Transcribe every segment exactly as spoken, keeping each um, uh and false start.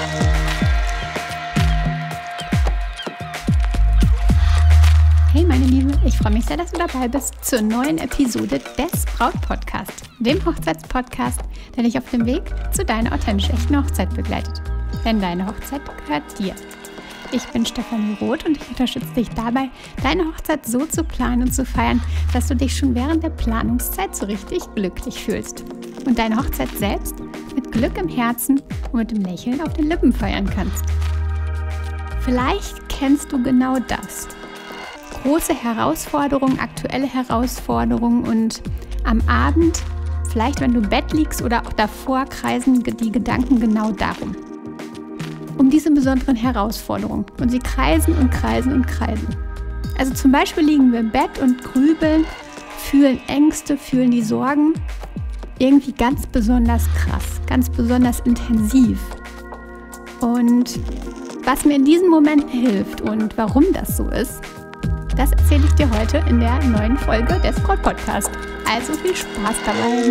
Hey meine Liebe, ich freue mich sehr, dass du dabei bist zur neuen Episode des Braut-Podcast, dem Hochzeitspodcast, der dich auf dem Weg zu deiner authentisch echten Hochzeit begleitet. Denn deine Hochzeit gehört dir. Ich bin Stefanie Roth und ich unterstütze dich dabei, deine Hochzeit so zu planen und zu feiern, dass du dich schon während der Planungszeit so richtig glücklich fühlst und deine Hochzeit selbst mit Glück im Herzen und mit dem Lächeln auf den Lippen feiern kannst. Vielleicht kennst du genau das. Große Herausforderungen, aktuelle Herausforderungen und am Abend, vielleicht wenn du im Bett liegst oder auch davor, kreisen die Gedanken genau darum. Um diese besonderen Herausforderungen. Und sie kreisen und kreisen und kreisen. Also zum Beispiel liegen wir im Bett und grübeln, fühlen Ängste, fühlen die Sorgen irgendwie ganz besonders krass, ganz besonders intensiv. Und was mir in diesen Momenten hilft und warum das so ist, das erzähle ich dir heute in der neuen Folge des Braut-Podcast. Also viel Spaß dabei!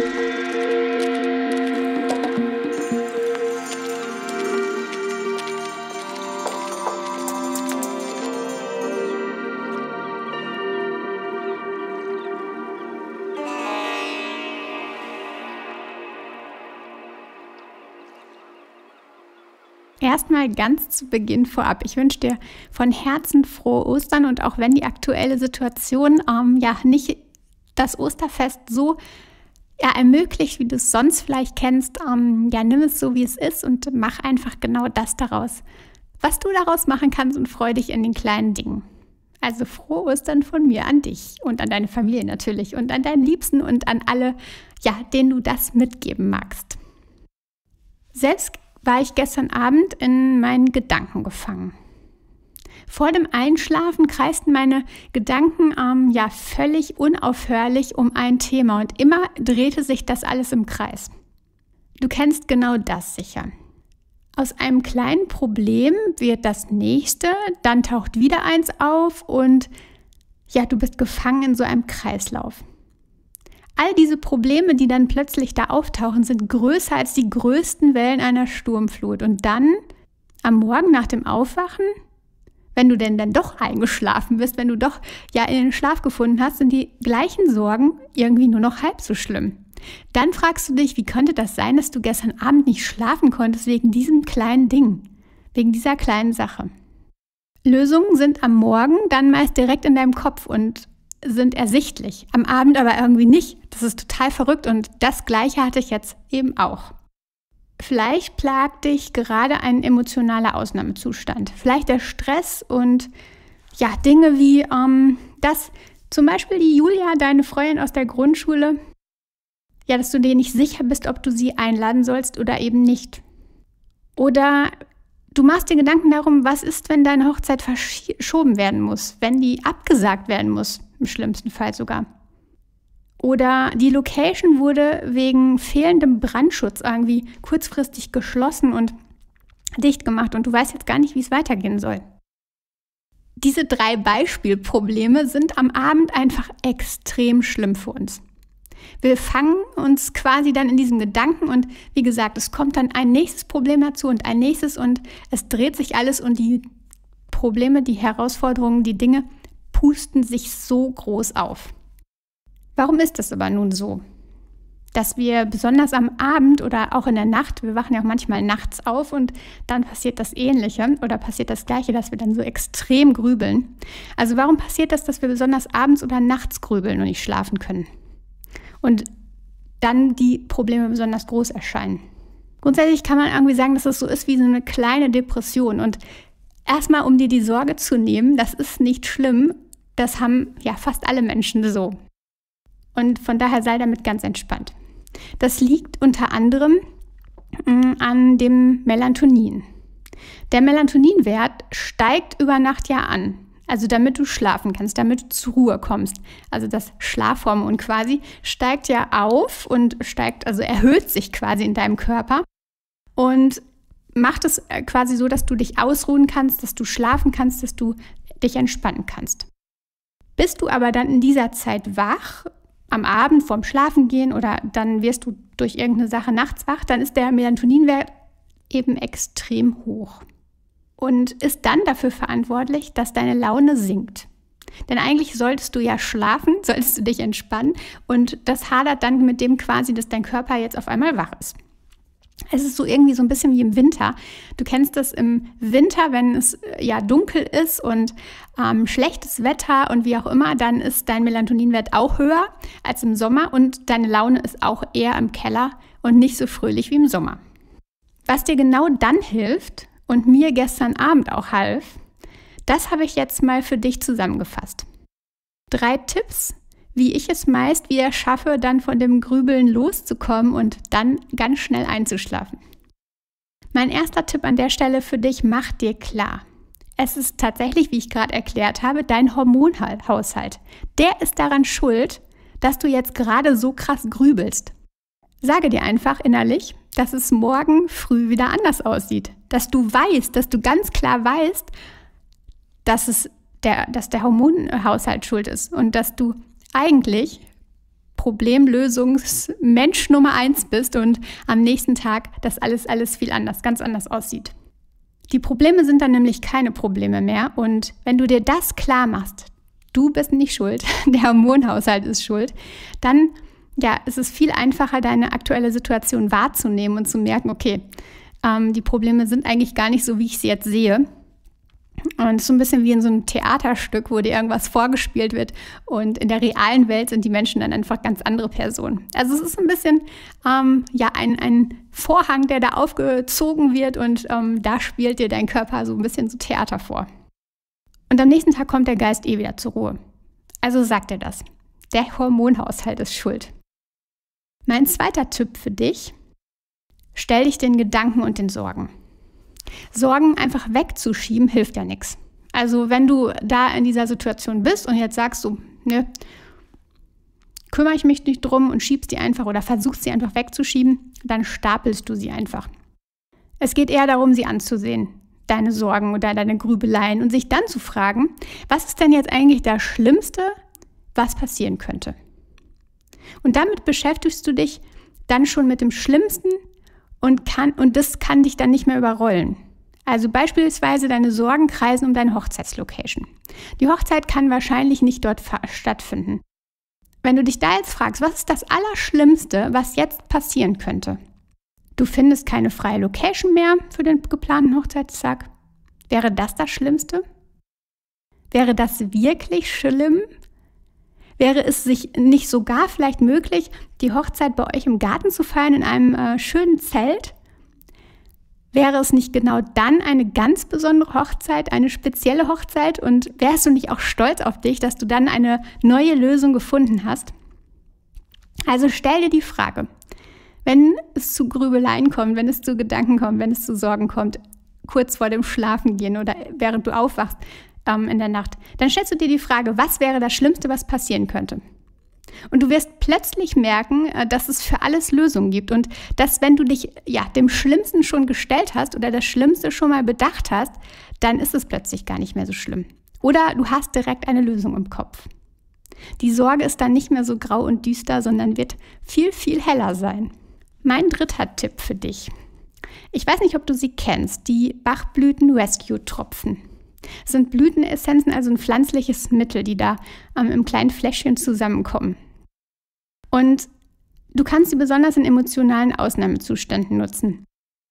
Erstmal ganz zu Beginn vorab. Ich wünsche dir von Herzen frohe Ostern und auch wenn die aktuelle Situation ähm, ja nicht das Osterfest so ja, ermöglicht, wie du es sonst vielleicht kennst, ähm, ja, nimm es so, wie es ist und mach einfach genau das daraus, was du daraus machen kannst und freu dich in den kleinen Dingen. Also frohe Ostern von mir an dich und an deine Familie natürlich und an deinen Liebsten und an alle, ja, denen du das mitgeben magst. Selbst war ich gestern Abend in meinen Gedanken gefangen. Vor dem Einschlafen kreisten meine Gedanken ähm, ja völlig unaufhörlich um ein Thema und immer drehte sich das alles im Kreis. Du kennst genau das sicher. Aus einem kleinen Problem wird das nächste, dann taucht wieder eins auf und ja, du bist gefangen in so einem Kreislauf. All diese Probleme, die dann plötzlich da auftauchen, sind größer als die größten Wellen einer Sturmflut. Und dann, am Morgen nach dem Aufwachen, wenn du denn dann doch eingeschlafen bist, wenn du doch ja in den Schlaf gefunden hast, sind die gleichen Sorgen irgendwie nur noch halb so schlimm. Dann fragst du dich, wie könnte das sein, dass du gestern Abend nicht schlafen konntest wegen diesem kleinen Ding, wegen dieser kleinen Sache. Lösungen sind am Morgen dann meist direkt in deinem Kopf und sind ersichtlich, am Abend aber irgendwie nicht. Das ist total verrückt und das Gleiche hatte ich jetzt eben auch. Vielleicht plagt dich gerade ein emotionaler Ausnahmezustand. Vielleicht der Stress und ja, Dinge wie, ähm, dass zum Beispiel die Julia, deine Freundin aus der Grundschule, ja, dass du dir nicht sicher bist, ob du sie einladen sollst oder eben nicht. Oder du machst dir Gedanken darum, was ist, wenn deine Hochzeit verschoben werden muss, wenn die abgesagt werden muss. Im schlimmsten Fall sogar. Oder die Location wurde wegen fehlendem Brandschutz irgendwie kurzfristig geschlossen und dicht gemacht und du weißt jetzt gar nicht, wie es weitergehen soll. Diese drei Beispielprobleme sind am Abend einfach extrem schlimm für uns. Wir fangen uns quasi dann in diesem Gedanken und wie gesagt, es kommt dann ein nächstes Problem dazu und ein nächstes und es dreht sich alles und die Probleme, die Herausforderungen, die Dinge pusten sich so groß auf. Warum ist das aber nun so? Dass wir besonders am Abend oder auch in der Nacht, wir wachen ja auch manchmal nachts auf und dann passiert das Ähnliche oder passiert das Gleiche, dass wir dann so extrem grübeln. Also warum passiert das, dass wir besonders abends oder nachts grübeln und nicht schlafen können? Und dann die Probleme besonders groß erscheinen. Grundsätzlich kann man irgendwie sagen, dass es so ist wie so eine kleine Depression und erstmal, um dir die Sorge zu nehmen, das ist nicht schlimm, das haben ja fast alle Menschen so. Und von daher sei damit ganz entspannt. Das liegt unter anderem mh, an dem Melatonin. Der Melatoninwert steigt über Nacht ja an. Also damit du schlafen kannst, damit du zur Ruhe kommst. Also das Schlafhormon quasi steigt ja auf und steigt, also erhöht sich quasi in deinem Körper. Und macht es quasi so, dass du dich ausruhen kannst, dass du schlafen kannst, dass du dich entspannen kannst. Bist du aber dann in dieser Zeit wach, am Abend vorm Schlafengehen oder dann wirst du durch irgendeine Sache nachts wach, dann ist der Melatoninwert eben extrem hoch und ist dann dafür verantwortlich, dass deine Laune sinkt. Denn eigentlich solltest du ja schlafen, solltest du dich entspannen und das hadert dann mit dem quasi, dass dein Körper jetzt auf einmal wach ist. Es ist so irgendwie so ein bisschen wie im Winter. Du kennst das im Winter, wenn es ja dunkel ist und ähm, schlechtes Wetter und wie auch immer, dann ist dein Melatoninwert auch höher als im Sommer und deine Laune ist auch eher im Keller und nicht so fröhlich wie im Sommer. Was dir genau dann hilft und mir gestern Abend auch half, das habe ich jetzt mal für dich zusammengefasst. Drei Tipps, wie ich es meist wieder schaffe, dann von dem Grübeln loszukommen und dann ganz schnell einzuschlafen. Mein erster Tipp an der Stelle für dich, mach dir klar. Es ist tatsächlich, wie ich gerade erklärt habe, dein Hormonhaushalt. Der ist daran schuld, dass du jetzt gerade so krass grübelst. Sage dir einfach innerlich, dass es morgen früh wieder anders aussieht. Dass du weißt, dass du ganz klar weißt, dass, es der, dass der Hormonhaushalt schuld ist und dass du eigentlich Problemlösungsmensch Nummer eins bist und am nächsten Tag das alles, alles viel anders, ganz anders aussieht. Die Probleme sind dann nämlich keine Probleme mehr und wenn du dir das klar machst, du bist nicht schuld, der Hormonhaushalt ist schuld, dann ja, ist es viel einfacher, deine aktuelle Situation wahrzunehmen und zu merken, okay, ähm, die Probleme sind eigentlich gar nicht so, wie ich sie jetzt sehe. Und es ist so ein bisschen wie in so einem Theaterstück, wo dir irgendwas vorgespielt wird und in der realen Welt sind die Menschen dann einfach ganz andere Personen. Also es ist ein bisschen ähm, ja, ein, ein Vorhang, der da aufgezogen wird und ähm, da spielt dir dein Körper so ein bisschen so Theater vor. Und am nächsten Tag kommt der Geist eh wieder zur Ruhe. Also sag dir das. Der Hormonhaushalt ist schuld. Mein zweiter Tipp für dich, stell dich den Gedanken und den Sorgen. Sorgen einfach wegzuschieben, hilft ja nichts. Also wenn du da in dieser Situation bist und jetzt sagst du, ne, kümmere ich mich nicht drum und schiebst die einfach oder versuchst sie einfach wegzuschieben, dann stapelst du sie einfach. Es geht eher darum, sie anzusehen, deine Sorgen oder deine Grübeleien und sich dann zu fragen, was ist denn jetzt eigentlich das Schlimmste, was passieren könnte? Und damit beschäftigst du dich dann schon mit dem Schlimmsten und, kann, und das kann dich dann nicht mehr überrollen. Also beispielsweise deine Sorgen kreisen um deine Hochzeitslocation. Die Hochzeit kann wahrscheinlich nicht dort stattfinden. Wenn du dich da jetzt fragst, was ist das Allerschlimmste, was jetzt passieren könnte? Du findest keine freie Location mehr für den geplanten Hochzeitstag. Wäre das das Schlimmste? Wäre das wirklich schlimm? Wäre es sich nicht sogar vielleicht möglich, die Hochzeit bei euch im Garten zu feiern in einem äh, schönen Zelt? Wäre es nicht genau dann eine ganz besondere Hochzeit, eine spezielle Hochzeit? Und wärst du nicht auch stolz auf dich, dass du dann eine neue Lösung gefunden hast? Also stell dir die Frage, wenn es zu Grübeleien kommt, wenn es zu Gedanken kommt, wenn es zu Sorgen kommt, kurz vor dem Schlafengehen oder während du aufwachst, in der Nacht, dann stellst du dir die Frage, was wäre das Schlimmste, was passieren könnte? Und du wirst plötzlich merken, dass es für alles Lösungen gibt und dass, wenn du dich ja dem Schlimmsten schon gestellt hast oder das Schlimmste schon mal bedacht hast, dann ist es plötzlich gar nicht mehr so schlimm. Oder du hast direkt eine Lösung im Kopf. Die Sorge ist dann nicht mehr so grau und düster, sondern wird viel, viel heller sein. Mein dritter Tipp für dich. Ich weiß nicht, ob du sie kennst, die Bachblüten-Rescue-Tropfen. Es sind Blütenessenzen, also ein pflanzliches Mittel, die da ähm, im kleinen Fläschchen zusammenkommen. Und du kannst sie besonders in emotionalen Ausnahmezuständen nutzen.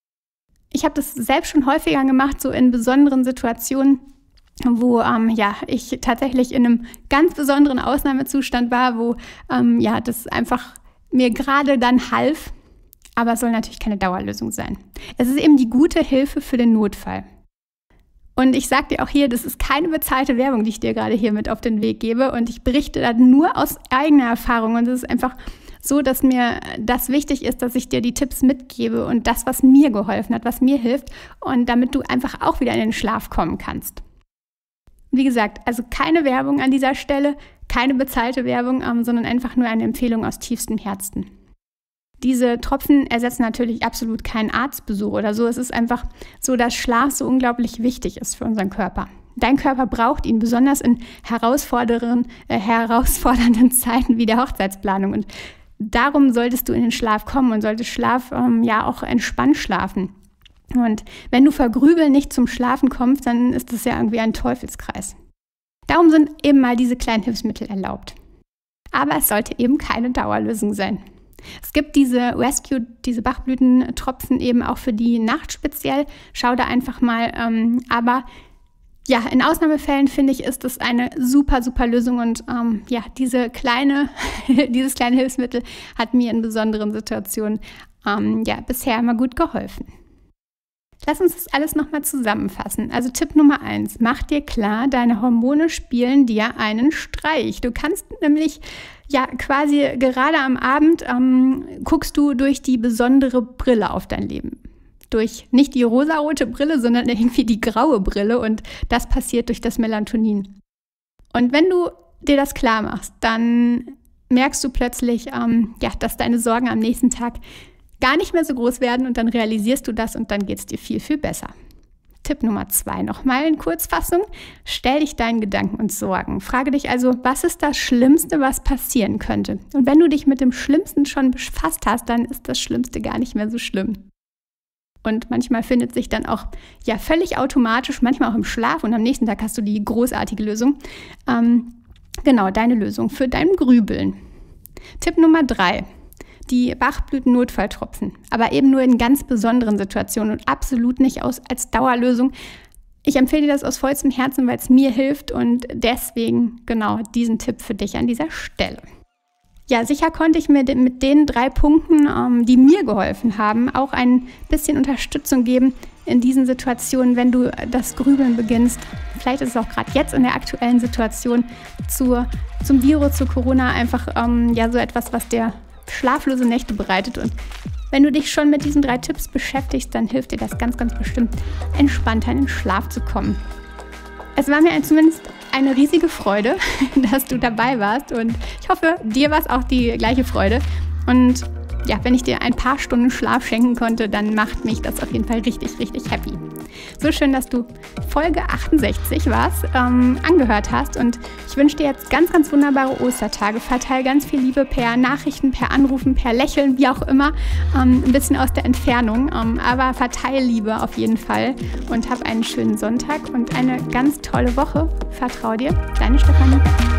Ich habe das selbst schon häufiger gemacht, so in besonderen Situationen, wo ähm, ja, ich tatsächlich in einem ganz besonderen Ausnahmezustand war, wo ähm, ja, das einfach mir gerade dann half. Aber es soll natürlich keine Dauerlösung sein. Es ist eben die gute Hilfe für den Notfall. Und ich sage dir auch hier, das ist keine bezahlte Werbung, die ich dir gerade hier mit auf den Weg gebe. Und ich berichte da nur aus eigener Erfahrung. Und es ist einfach so, dass mir das wichtig ist, dass ich dir die Tipps mitgebe und das, was mir geholfen hat, was mir hilft. Und damit du einfach auch wieder in den Schlaf kommen kannst. Wie gesagt, also keine Werbung an dieser Stelle, keine bezahlte Werbung, ähm, sondern einfach nur eine Empfehlung aus tiefstem Herzen. Diese Tropfen ersetzen natürlich absolut keinen Arztbesuch oder so. Es ist einfach so, dass Schlaf so unglaublich wichtig ist für unseren Körper. Dein Körper braucht ihn, besonders in herausfordernden, äh, herausfordernden Zeiten wie der Hochzeitsplanung. Und darum solltest du in den Schlaf kommen und solltest Schlaf ähm, ja auch entspannt schlafen. Und wenn du vor Grübeln nicht zum Schlafen kommst, dann ist das ja irgendwie ein Teufelskreis. Darum sind eben mal diese kleinen Hilfsmittel erlaubt. Aber es sollte eben keine Dauerlösung sein. Es gibt diese Rescue, diese Bachblütentropfen eben auch für die Nacht speziell. Schau da einfach mal. Ähm, aber ja, in Ausnahmefällen finde ich, ist das eine super, super Lösung. Und ähm, ja, diese kleine, dieses kleine Hilfsmittel hat mir in besonderen Situationen ähm, ja, bisher immer gut geholfen. Lass uns das alles nochmal zusammenfassen. Also Tipp Nummer eins, mach dir klar, deine Hormone spielen dir einen Streich. Du kannst nämlich ja quasi gerade am Abend ähm, guckst du durch die besondere Brille auf dein Leben. Durch nicht die rosarote Brille, sondern irgendwie die graue Brille und das passiert durch das Melatonin. Und wenn du dir das klar machst, dann merkst du plötzlich, ähm, ja, dass deine Sorgen am nächsten Tag gar nicht mehr so groß werden und dann realisierst du das und dann geht es dir viel, viel besser. Tipp Nummer zwei nochmal in Kurzfassung. Stell dich deinen Gedanken und Sorgen. Frage dich also, was ist das Schlimmste, was passieren könnte? Und wenn du dich mit dem Schlimmsten schon befasst hast, dann ist das Schlimmste gar nicht mehr so schlimm. Und manchmal findet sich dann auch ja völlig automatisch, manchmal auch im Schlaf und am nächsten Tag hast du die großartige Lösung. Ähm, genau, deine Lösung für dein Grübeln. Tipp Nummer drei. Die Bachblüten-Notfalltropfen, aber eben nur in ganz besonderen Situationen und absolut nicht aus, als Dauerlösung. Ich empfehle dir das aus vollstem Herzen, weil es mir hilft und deswegen genau diesen Tipp für dich an dieser Stelle. Ja, sicher konnte ich mir mit den drei Punkten, ähm, die mir geholfen haben, auch ein bisschen Unterstützung geben in diesen Situationen, wenn du das Grübeln beginnst. Vielleicht ist es auch gerade jetzt in der aktuellen Situation zur, zum Virus, zu Corona einfach ähm, ja so etwas, was dir schlaflose Nächte bereitet. Und wenn du dich schon mit diesen drei Tipps beschäftigst, dann hilft dir das ganz, ganz bestimmt, entspannter in den Schlaf zu kommen. Es war mir ein, zumindest eine riesige Freude, dass du dabei warst und ich hoffe, dir war es auch die gleiche Freude. Und ja, wenn ich dir ein paar Stunden Schlaf schenken konnte, dann macht mich das auf jeden Fall richtig, richtig happy. So schön, dass du Folge achtundsechzig warst, ähm, angehört hast und ich wünsche dir jetzt ganz, ganz wunderbare Ostertage. Verteil ganz viel Liebe per Nachrichten, per Anrufen, per Lächeln, wie auch immer, ähm, ein bisschen aus der Entfernung, ähm, aber verteil Liebe auf jeden Fall und hab einen schönen Sonntag und eine ganz tolle Woche. Vertrau dir, deine Stefanie.